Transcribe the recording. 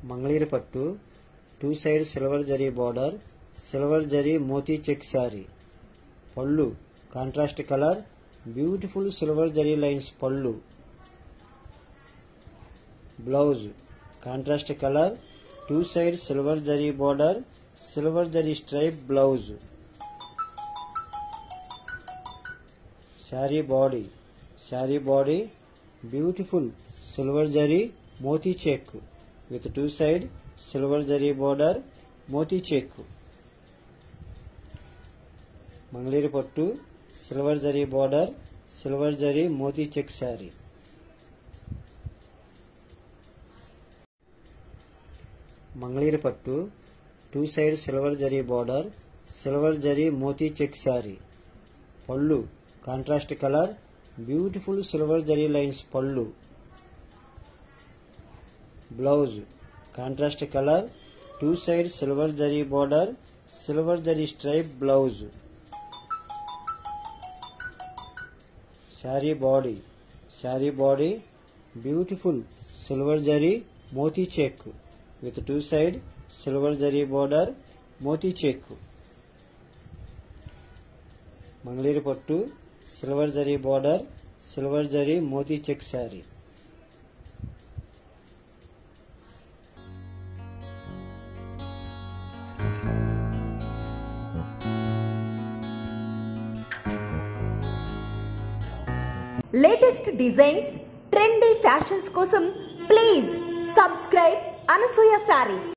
Mangalagiri pattu two side silver zari border silver zari moti check sari pallu contrast colour beautiful silver zari lines pallu blouse contrast colour two side silver zari border silver zari stripe blouse sari body beautiful silver zari moti check with two side silver zari border moti check Mangalagiri pattu silver zari border silver zari moti check sari Mangalagiri pattu two side silver zari border silver zari moti check sari pallu contrast colour beautiful silver zari lines pallu blouse contrast colour two side silver zari border silver zari stripe blouse sari body beautiful silver zari moti check with two side silver zari border moti check Mangalagiri pattu silver zari border silver zari moti check sari latest designs trendy fashions కోసం please subscribe Anasuya saris.